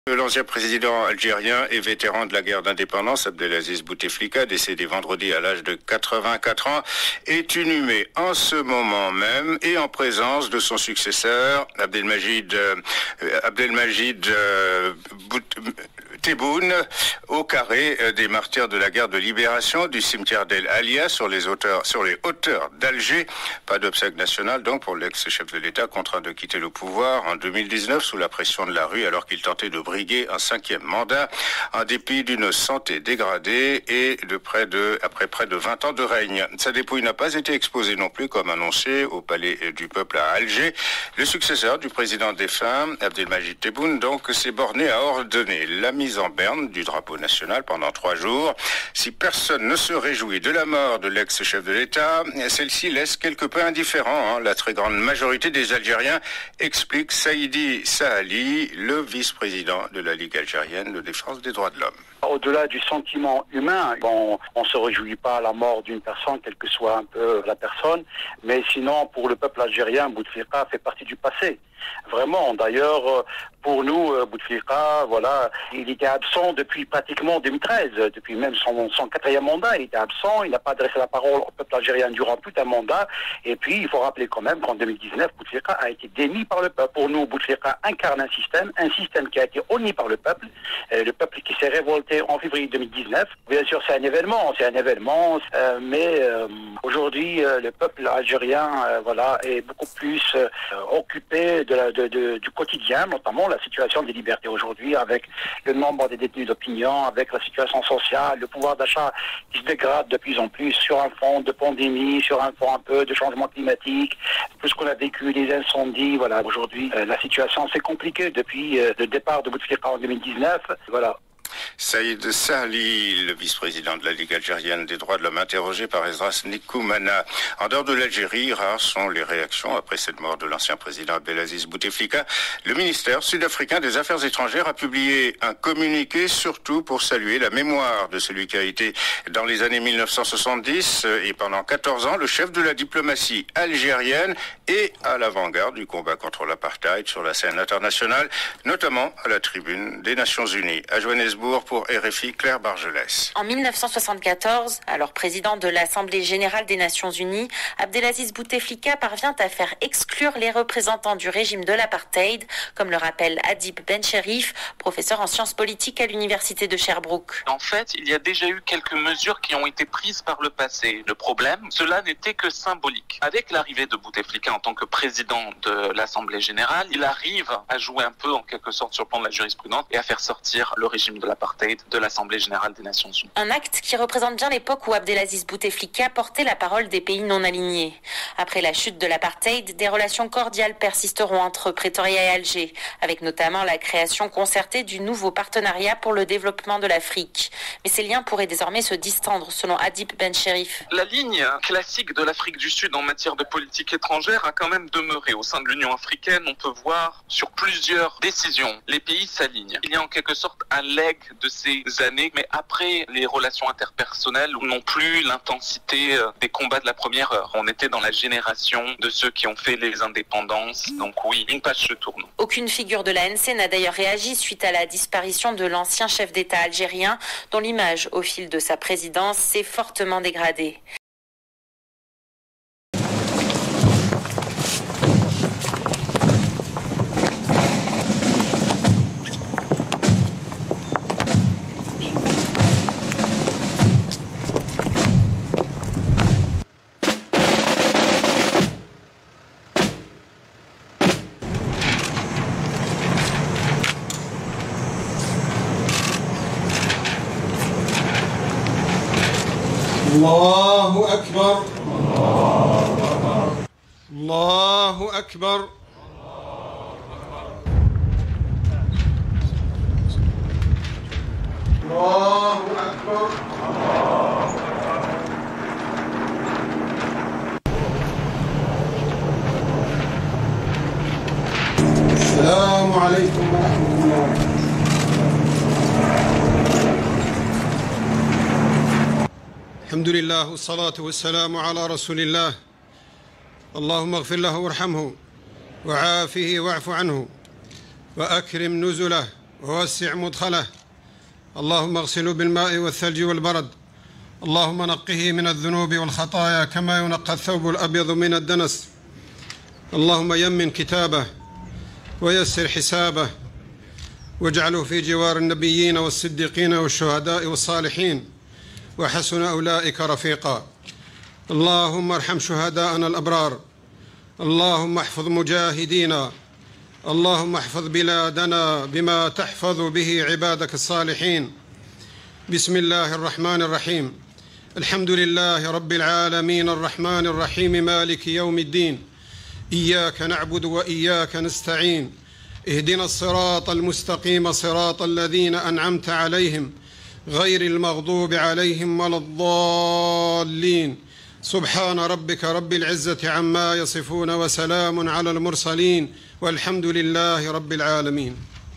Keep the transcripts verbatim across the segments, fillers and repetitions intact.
L'ancien président algérien et vétéran de la guerre d'indépendance, Abdelaziz Bouteflika, décédé vendredi à l'âge de quatre-vingt-quatre ans, est inhumé en ce moment même et en présence de son successeur, Abdelmajid, euh, Abdelmajid euh, Bout Tebboune, au carré des martyrs de la guerre de libération du cimetière d'El Alia sur les hauteurs, sur les hauteurs d'Alger. Pas d'obsèques nationales donc pour l'ex-chef de l'État contraint de quitter le pouvoir en deux mille dix-neuf sous la pression de la rue alors qu'il tentait de briguer un cinquième mandat en dépit d'une santé dégradée et de près de, après près de vingt ans de règne. Sa dépouille n'a pas été exposée non plus comme annoncé au palais du peuple à Alger. Le successeur du président défunt, Abdelmajid Tebboune, donc s'est borné à ordonner la mise en berne du drapeau national pendant trois jours. Si personne ne se réjouit de la mort de l'ex-chef de l'État, celle-ci laisse quelque peu indifférent hein. La très grande majorité des Algériens, explique Saïdi Sahali, le vice-président de la Ligue algérienne de défense des droits de l'homme. Au-delà du sentiment humain, bon, on ne se réjouit pas à la mort d'une personne, quelle que soit un peu la personne, mais sinon, pour le peuple algérien, Bouteflika fait partie du passé. Vraiment, d'ailleurs, pour nous, Bouteflika, voilà, il était absent depuis pratiquement deux mille treize, depuis même son, son quatrième mandat, il était absent, il n'a pas adressé la parole au peuple algérien durant tout un mandat, et puis il faut rappeler quand même qu'en deux mille dix-neuf, Bouteflika a été démis par le peuple. Pour nous, Bouteflika incarne un système, un système qui a été honni par le peuple, euh, le peuple qui s'est révolté en février deux mille dix-neuf. Bien sûr, c'est un événement, c'est un événement, euh, mais euh, aujourd'hui, euh, le peuple algérien, euh, voilà, est beaucoup plus euh, occupé de la, de, de, du quotidien, notamment la situation des libertés aujourd'hui, avec le nombre des détenus d'opinion, avec la situation sociale, le pouvoir d'achat qui se dégrade de plus en plus sur un fond de pandémie, sur un fond un peu de changement climatique, tout ce qu'on a vécu, les incendies, voilà. Aujourd'hui, euh, la situation s'est compliquée depuis euh, le départ de Bouteflika en deux mille dix-neuf, voilà. Saïd Sahli, le vice-président de la Ligue algérienne des droits de l'homme, interrogé par Esdras Nikoumana. En dehors de l'Algérie, rares sont les réactions après cette mort de l'ancien président Abdelaziz Bouteflika. Le ministère sud-africain des Affaires étrangères a publié un communiqué surtout pour saluer la mémoire de celui qui a été dans les années mille neuf cent soixante-dix et pendant quatorze ans le chef de la diplomatie algérienne et à l'avant-garde du combat contre l'apartheid sur la scène internationale, notamment à la tribune des Nations Unies. À Johannesburg, pour R F I, Claire Bargelès. En mille neuf cent soixante-quatorze, alors président de l'Assemblée générale des Nations unies, Abdelaziz Bouteflika parvient à faire exclure les représentants du régime de l'apartheid, comme le rappelle Adib Bencherif, professeur en sciences politiques à l'université de Sherbrooke. En fait, il y a déjà eu quelques mesures qui ont été prises par le passé. Le problème, cela n'était que symbolique. Avec l'arrivée de Bouteflika en tant que président de l'Assemblée générale, il arrive à jouer un peu en quelque sorte sur le plan de la jurisprudence et à faire sortir le régime de l'apartheid de l'Assemblée générale des Nations unies. Un acte qui représente bien l'époque où Abdelaziz Bouteflika portait la parole des pays non alignés. Après la chute de l'apartheid, des relations cordiales persisteront entre Pretoria et Alger, avec notamment la création concertée du nouveau partenariat pour le développement de l'Afrique. Mais ces liens pourraient désormais se distendre, selon Adib Bencherif. La ligne classique de l'Afrique du Sud en matière de politique étrangère a quand même demeuré. Au sein de l'Union africaine, on peut voir sur plusieurs décisions, les pays s'alignent. Il y a en quelque sorte un leg de ces années, mais après les relations interpersonnelles n'ont plus l'intensité des combats de la première heure. On était dans la génération de ceux qui ont fait les indépendances, donc oui, une page se tourne. Aucune figure de l'A N C n'a d'ailleurs réagi suite à la disparition de l'ancien chef d'État algérien, dont l'image au fil de sa présidence s'est fortement dégradée. الله أكبر الله أكبر الله أكبر. السلام عليكم ورحمة الله. الحمد لله والصلاة والسلام على رسول الله. اللهم اغفر له وارحمه وعافه واعف عنه وأكرم نزله ووسع مدخله. اللهم اغسله بالماء والثلج والبرد. اللهم نقه من الذنوب والخطايا كما ينقى الثوب الأبيض من الدنس. اللهم يمن كتابه ويسر حسابه، واجعله في جوار النبيين والصديقين والشهداء والصالحين، وحسن أولئك رفيقا. اللهم ارحم شهداءنا الأبرار. اللهم احفظ مجاهدينا. اللهم احفظ بلادنا بما تحفظ به عبادك الصالحين. بسم الله الرحمن الرحيم. الحمد لله رب العالمين الرحمن الرحيم مالك يوم الدين. إياك نعبد وإياك نستعين. اهدنا الصراط المستقيم صراط الذين أنعمت عليهم غير المغضوب عليهم ولا الضالين. سبحان ربك رب العزة عما يصفون وسلام على المرسلين والحمد لله رب العالمين.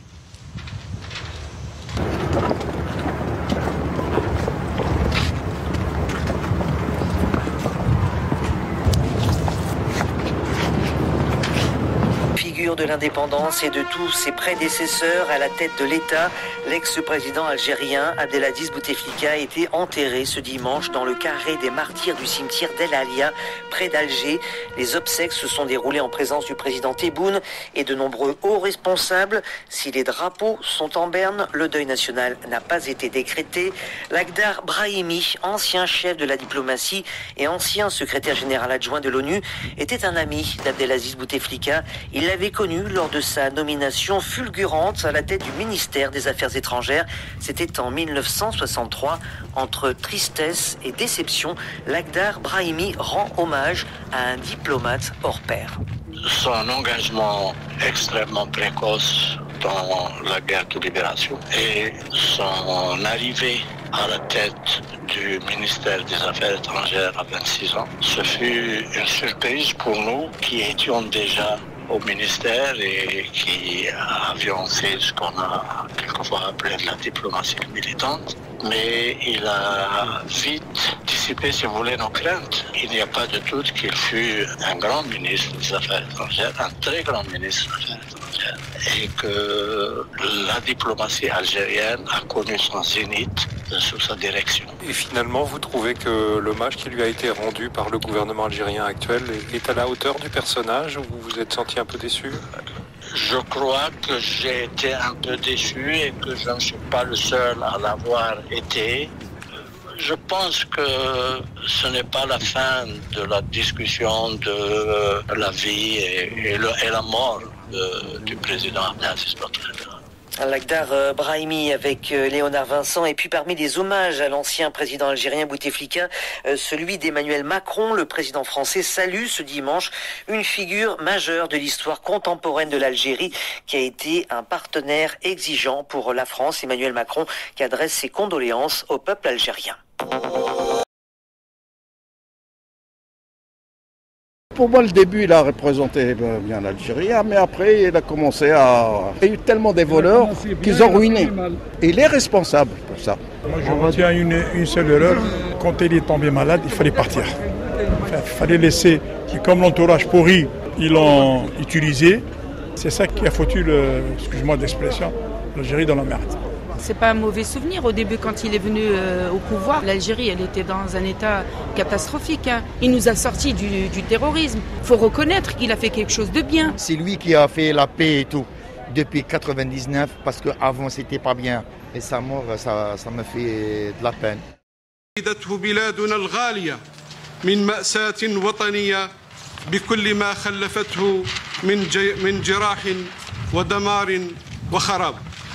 De l'indépendance et de tous ses prédécesseurs à la tête de l'État, l'ex-président algérien Abdelaziz Bouteflika a été enterré ce dimanche dans le carré des martyrs du cimetière d'El Alia, près d'Alger. Les obsèques se sont déroulées en présence du président Tebboune et de nombreux hauts responsables. Si les drapeaux sont en berne, le deuil national n'a pas été décrété. Lakhdar Brahimi, ancien chef de la diplomatie et ancien secrétaire général adjoint de l'ONU, était un ami d'Abdelaziz Bouteflika. Il l'avait connu lors de sa nomination fulgurante à la tête du ministère des Affaires étrangères. C'était en mille neuf cent soixante-trois. Entre tristesse et déception, Lakhdar Brahimi rend hommage à un diplomate hors pair. Son engagement extrêmement précoce dans la guerre de libération et son arrivée à la tête du ministère des Affaires étrangères à vingt-six ans, ce fut une surprise pour nous qui étions déjà au ministère et qui avions fait ce qu'on a quelquefois appelé de la diplomatie militante. Mais il a vite dissipé, si vous voulez, nos craintes. Il n'y a pas de doute qu'il fut un grand ministre des Affaires étrangères, un très grand ministre des Affaires étrangères, et que la diplomatie algérienne a connu son zénith sous sa direction. Et finalement, vous trouvez que l'hommage qui lui a été rendu par le gouvernement algérien actuel est à la hauteur du personnage, ou vous vous êtes senti un peu déçu ? Je crois que j'ai été un peu déçu et que je ne suis pas le seul à l'avoir été. Je pense que ce n'est pas la fin de la discussion de la vie et, et, le, et la mort de, du président Abdelaziz Bouteflika. Lakhdar Brahimi avec Léonard Vincent. Et puis parmi les hommages à l'ancien président algérien Bouteflika, celui d'Emmanuel Macron, le président français, salue ce dimanche une figure majeure de l'histoire contemporaine de l'Algérie qui a été un partenaire exigeant pour la France. Emmanuel Macron qui adresse ses condoléances au peuple algérien. Pour moi, le début, il a représenté bien l'Algérie, mais après, il a commencé à... Il y a eu tellement de voleurs qu'ils ont ruiné. Et il est responsable pour ça. Moi, je retiens une, une seule erreur. Quand il est tombé malade, il fallait partir. Il fallait laisser... Et comme l'entourage pourri, ils l'ont utilisé, c'est ça qui a foutu, le, excuse-moi d'expression, l'Algérie dans la merde. C'est pas un mauvais souvenir. Au début, quand il est venu euh, au pouvoir, l'Algérie, elle était dans un état catastrophique. Hein. Il nous a sortis du, du terrorisme. Il faut reconnaître qu'il a fait quelque chose de bien. C'est lui qui a fait la paix et tout depuis quatre-vingt-dix-neuf, parce qu'avant, c'était pas bien. Et sa mort, ça, ça me fait de la peine. بكل ما خلفته من من جراح ودمار وخراب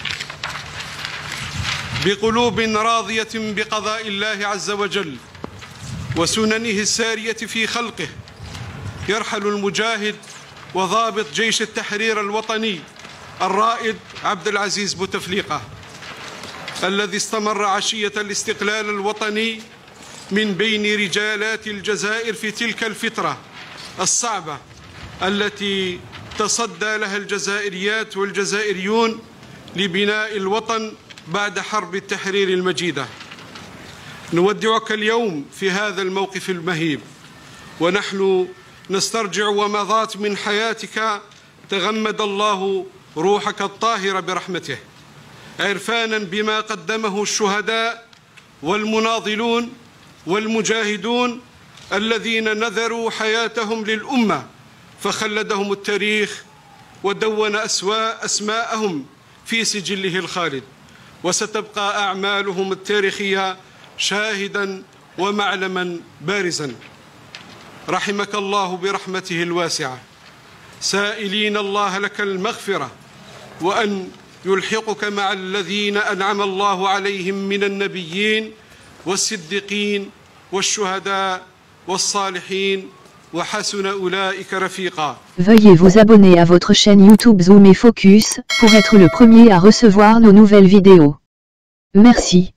بقلوب راضية بقضاء الله عز وجل وسننه السارية في خلقه يرحل المجاهد وضابط جيش التحرير الوطني الرائد عبد العزيز بوتفليقة الذي استمر عشية الاستقلال الوطني من بين رجالات الجزائر في تلك الفترة الصعبة التي تصدى لها الجزائريات والجزائريون لبناء الوطن بعد حرب التحرير المجيدة. نودعك اليوم في هذا الموقف المهيب ونحن نسترجع ومضات من حياتك تغمد الله روحك الطاهرة برحمته عرفانا بما قدمه الشهداء والمناضلون والمجاهدون الذين نذروا حياتهم للأمة فخلدهم التاريخ ودون أسواء أسماءهم في سجله الخالد، وستبقى أعمالهم التاريخية شاهدا ومعلما بارزا. رحمك الله برحمته الواسعة، سائلين الله لك المغفرة وأن يلحقك مع الذين أنعم الله عليهم من النبيين والصديقين والشهداء والصالحين وحسن أولئك رفيقا. Veuillez vous abonner à votre chaîne YouTube Zoom et Focus pour être le premier à recevoir nos nouvelles vidéos. Merci.